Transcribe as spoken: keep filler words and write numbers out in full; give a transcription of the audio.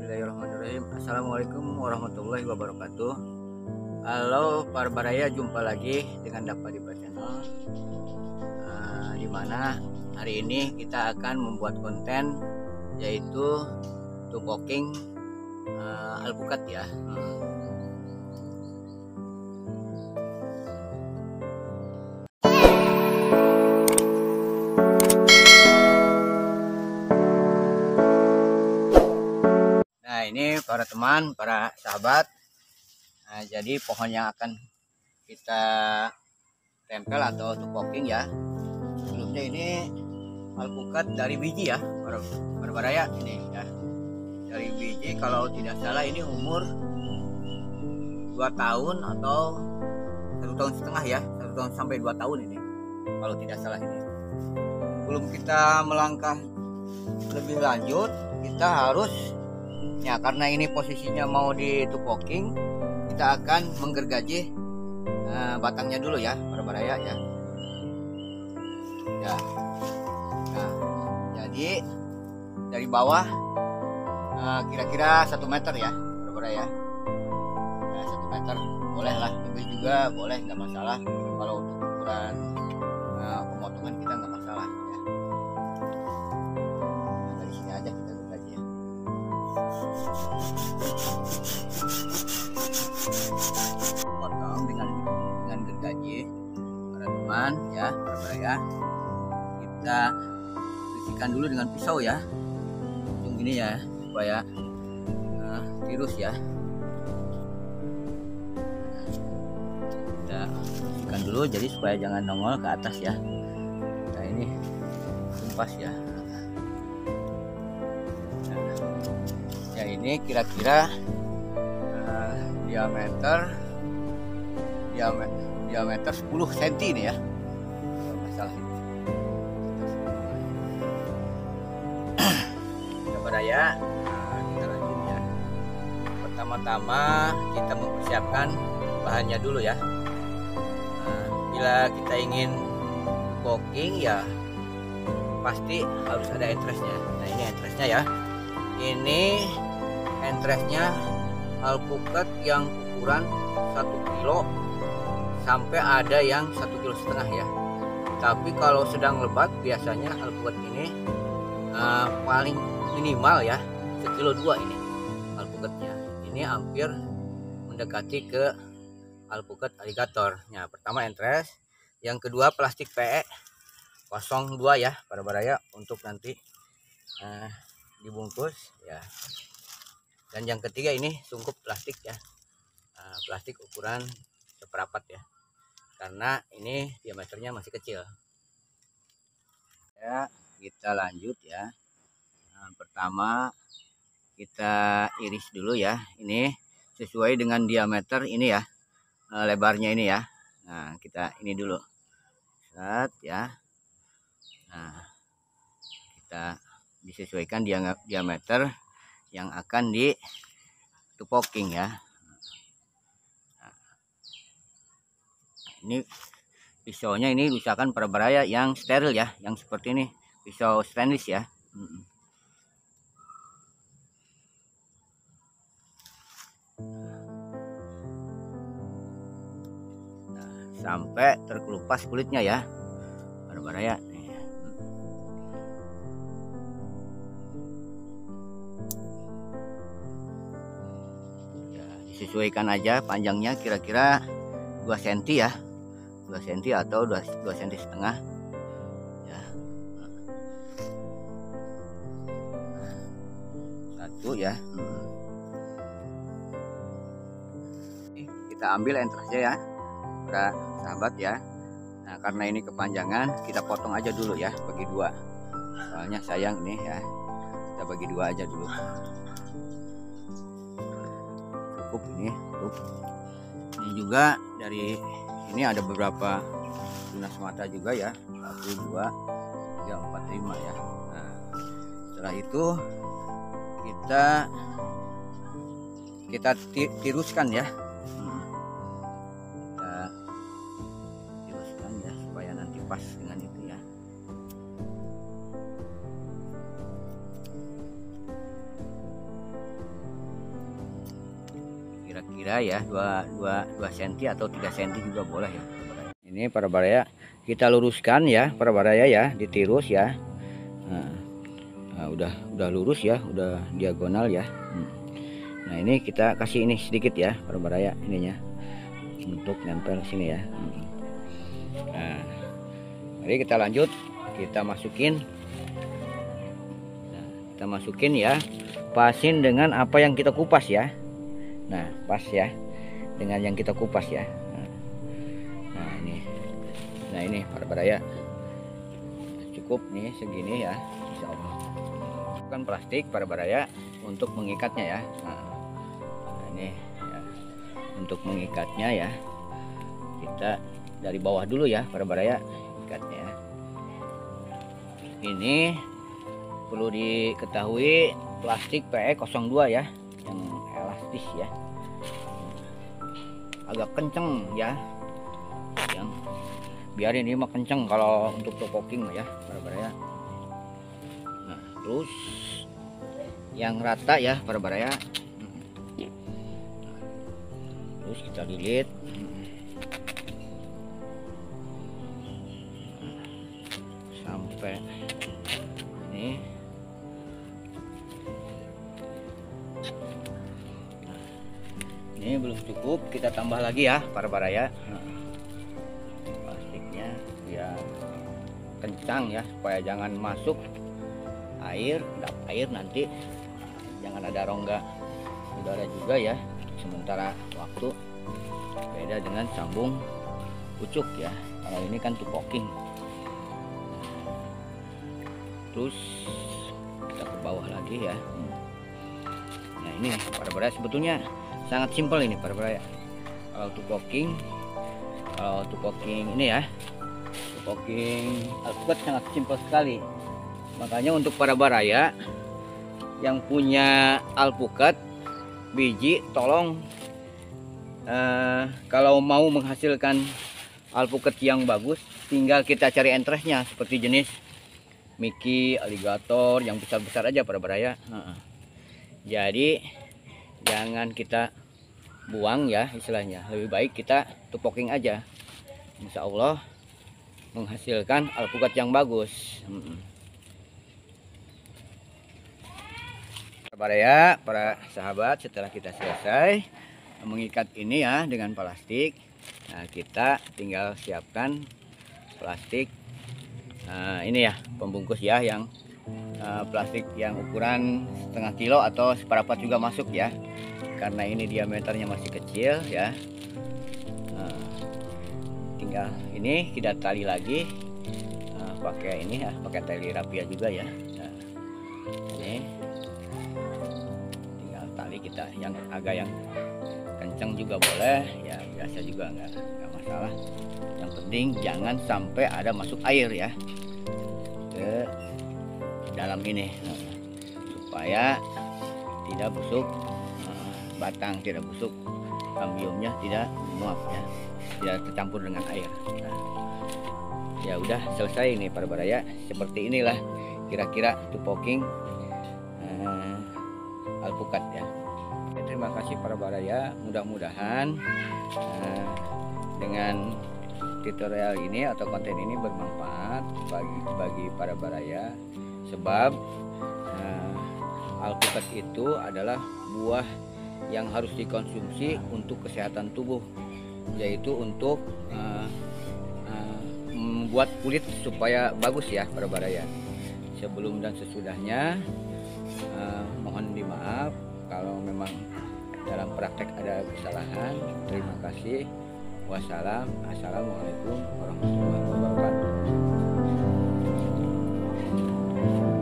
Bismillahirrahmanirrahim. Assalamualaikum warahmatullahi wabarakatuh. Halo para baraya, jumpa lagi dengan Dapat Dipa Channel. Uh, Dimana hari ini kita akan membuat konten yaitu tupoking uh, alpukat ya. Hmm. Nah, ini para teman, para sahabat. Nah, jadi pohon yang akan kita tempel atau tupoking ya. Sebelumnya ini alpukat dari biji ya, para, para baraya ini ya. Dari biji, kalau tidak salah ini umur dua tahun atau satu tahun setengah ya, satu tahun sampai dua tahun ini. Kalau tidak salah ini. Sebelum kita melangkah lebih lanjut, kita harus ya, karena ini posisinya mau ditupoking, kita akan menggergaji uh, batangnya dulu ya, para baraya ya. Ya. Nah, jadi dari bawah kira-kira uh, satu meter ya, para baraya. Nah, satu meter boleh lah, lebih juga boleh, nggak masalah. Kalau untuk ukuran uh, pemotongan kita nggak masalah ya. Nah, dari sini aja kita gergaji ya. Potong dengan dengan gergaji para teman ya, para baraya. Kita bersihkan dulu dengan pisau ya, ujung ini ya, supaya uh, tirus ya. Kita bersihkan dulu jadi supaya jangan nongol ke atas ya. Nah, ini tumpas ya. Ya, ini kira-kira uh, diameter diameter diameter sepuluh sentimeter ini ya, kalau masalah ini. Kita baraya, nah, kita lanjut ya. Pertama-tama kita mempersiapkan bahannya dulu ya. Nah, bila kita ingin tupoking ya pasti harus ada entresnya. Nah, ini entresnya ya. Ini entresnya alpukat yang ukuran satu kilo sampai ada yang satu kilo setengah ya. Tapi kalau sedang lebat biasanya alpukat ini uh, paling minimal ya sekilo dua ini alpukatnya. Ini hampir mendekati ke alpukat aligator. Nah, pertama entres, yang kedua plastik P E nol dua ya, para baraya, untuk nanti uh, dibungkus ya. Dan yang ketiga ini sungkup plastik ya, uh, plastik ukuran seperapat ya, karena ini diameternya masih kecil ya. Kita lanjut ya. Nah, pertama kita iris dulu ya, ini sesuai dengan diameter ini ya, uh, lebarnya ini ya. Nah, kita ini dulu set ya. Nah, kita disesuaikan diameter yang akan ditupoking ya. Nah, ini pisaunya ini usahakan para baraya yang steril ya, yang seperti ini, pisau stainless ya. Nah, sampai terkelupas kulitnya ya, para baraya. Sesuaikan aja panjangnya, kira-kira dua sentimeter ya, dua sentimeter atau dua sentimeter setengah ya. Satu ya. Kita ambil entresnya ya, para sahabat ya. Nah, karena ini kepanjangan, kita potong aja dulu ya, bagi dua, soalnya sayang nih ya, kita bagi dua aja dulu. Ini tuh. Ini juga dari ini ada beberapa tunas mata juga ya, satu dua tiga empat lima ya. Nah, setelah itu kita kita tiruskan ya. Hmm. Kita tiruskan ya supaya nanti pas dengan itu ya. kira ya dua senti atau tiga senti juga boleh ya. Ini para baraya kita luruskan ya para baraya ya, ditirus ya. Nah, nah, udah udah lurus ya, udah diagonal ya. Nah ini kita kasih ini sedikit ya para baraya ininya untuk nempel sini ya. Nah mari kita lanjut, kita masukin. Nah, kita masukin ya, pasin dengan apa yang kita kupas ya. Nah pas ya dengan yang kita kupas ya. Nah ini, nah ini para baraya cukup nih segini ya, insya Allah. Bukan plastik para baraya untuk mengikatnya ya. Nah, ini ya, untuk mengikatnya ya kita dari bawah dulu ya para baraya ikatnya. Ini perlu diketahui plastik P E nol dua ya, yang elastis ya, agak kenceng ya, yang biar ini mah kenceng kalau untuk topoking ya para baraya. Nah terus yang rata ya para baraya, terus kita lilit sampai ini. Ini belum cukup, kita tambah lagi ya para baraya. Plastiknya biar kencang ya, supaya jangan masuk air, endap air nanti, jangan ada rongga udara juga ya. Sementara waktu beda dengan sambung pucuk ya, kalau ini kan tupoking. Terus kita ke bawah lagi ya. Nah ini para baraya sebetulnya sangat simpel ini para baraya. Kalau tupoking, kalau tupoking ini ya, tupoking alpukat sangat simpel sekali. Makanya untuk para baraya yang punya alpukat biji, tolong eh, kalau mau menghasilkan alpukat yang bagus, tinggal kita cari entresnya seperti jenis Mickey, aligator yang besar-besar aja para baraya. Nah, jadi jangan kita buang ya istilahnya, lebih baik kita tupoking aja, insya Allah menghasilkan alpukat yang bagus. Para baraya, para sahabat, setelah kita selesai mengikat ini ya dengan plastik, nah kita tinggal siapkan plastik. Nah ini ya pembungkus ya, yang uh, plastik yang ukuran setengah kilo atau seperempat juga masuk ya, karena ini diameternya masih kecil ya. Nah, tinggal ini kita tali lagi uh, pakai ini ya, pakai tali rapia juga ya. Nah, ini tinggal tali kita yang agak yang kencang juga boleh ya, biasa juga nggak nggak masalah. Yang penting jangan sampai ada masuk air ya ke dalam ini, nah, supaya tidak busuk uh, batang, tidak busuk ambiumnya, tidak menguap ya, tidak tercampur dengan air. Nah, ya udah selesai ini para baraya. Seperti inilah kira-kira tupoking uh, alpukat ya. Terima kasih para baraya, mudah-mudahan uh, dengan tutorial ini atau konten ini bermanfaat bagi bagi para baraya, sebab uh, alpukat itu adalah buah yang harus dikonsumsi untuk kesehatan tubuh, yaitu untuk uh, uh, membuat kulit supaya bagus ya para baraya. Sebelum dan sesudahnya uh, mohon dimaaf kalau memang dalam praktek ada kesalahan. Terima kasih. Wassalam, assalamualaikum warahmatullahi wabarakatuh.